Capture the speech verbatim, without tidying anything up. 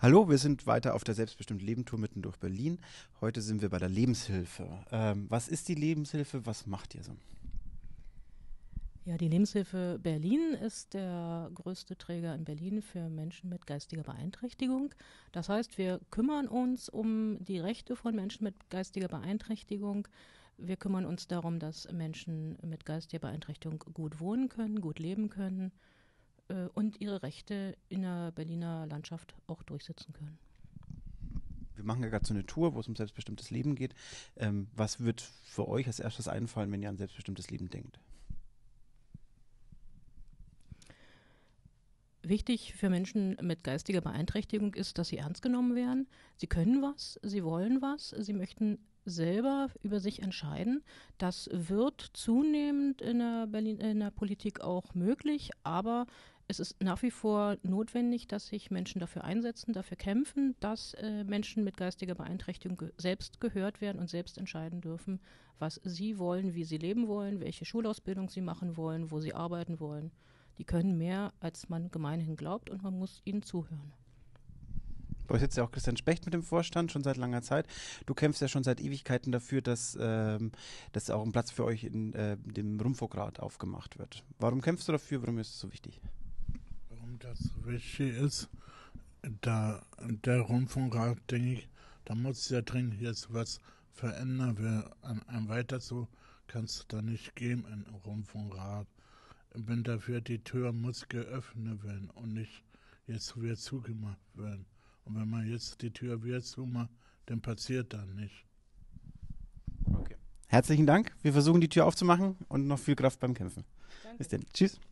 Hallo, wir sind weiter auf der Selbstbestimmt Leben Tour mitten durch Berlin. Heute sind wir bei der Lebenshilfe. Ähm, was ist die Lebenshilfe? Was macht ihr so? Ja, die Lebenshilfe Berlin ist der größte Träger in Berlin für Menschen mit geistiger Beeinträchtigung. Das heißt, wir kümmern uns um die Rechte von Menschen mit geistiger Beeinträchtigung. Wir kümmern uns darum, dass Menschen mit geistiger Beeinträchtigung gut wohnen können, gut leben können äh, und ihre Rechte in der Berliner Landschaft auch durchsetzen können. Wir machen ja gerade so eine Tour, wo es um selbstbestimmtes Leben geht. Ähm, was wird für euch als erstes einfallen, wenn ihr an selbstbestimmtes Leben denkt? Wichtig für Menschen mit geistiger Beeinträchtigung ist, dass sie ernst genommen werden. Sie können was, sie wollen was, sie möchten selber über sich entscheiden. Das wird zunehmend in der, Berlin, in der Politik auch möglich, aber es ist nach wie vor notwendig, dass sich Menschen dafür einsetzen, dafür kämpfen, dass äh, Menschen mit geistiger Beeinträchtigung ge- selbst gehört werden und selbst entscheiden dürfen, was sie wollen, wie sie leben wollen, welche Schulausbildung sie machen wollen, wo sie arbeiten wollen. Die können mehr, als man gemeinhin glaubt, und man muss ihnen zuhören. Bei euch sitzt ja auch Christian Specht mit dem Vorstand schon seit langer Zeit. Du kämpfst ja schon seit Ewigkeiten dafür, dass, ähm, dass auch ein Platz für euch in äh, dem Rundfunkrat aufgemacht wird. Warum kämpfst du dafür? Warum ist es so wichtig? Warum das wichtig ist, da der Rundfunkrat, denke ich, da muss ja dringend jetzt was verändern. Wer an einem weiter so kann es da nicht geben im Rundfunkrat. Ich bin dafür, die Tür muss geöffnet werden und nicht jetzt wieder zugemacht werden. Und wenn man jetzt die Tür wieder zumacht, dann passiert da nicht. Okay. Herzlichen Dank. Wir versuchen die Tür aufzumachen und noch viel Kraft beim Kämpfen. Danke. Bis dann. Tschüss.